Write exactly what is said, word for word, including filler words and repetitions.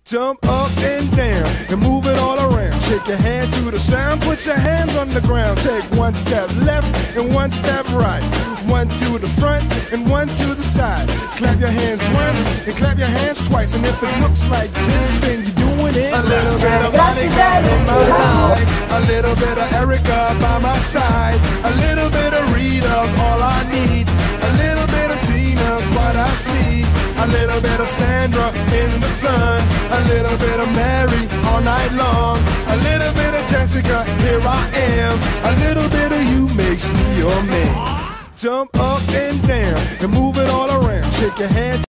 Jump up and down and move it all around. Shake your hand to the sound, put your hands on the ground. Take one step left and one step right. One to the front and one to the side. Clap your hands once and clap your hands twice. And if it looks like this, then you're doing it. A little bit of Monica in my life, a little bit of Erica by my side, a little bit of Rita's all I need, a little bit of Tina's what I see, a little bit of Sandra in the sun, a little bit of Mary all night long, a little bit of Jessica, here I am, a little bit of you makes me your man. Jump up and down and move it all around. Shake your hand.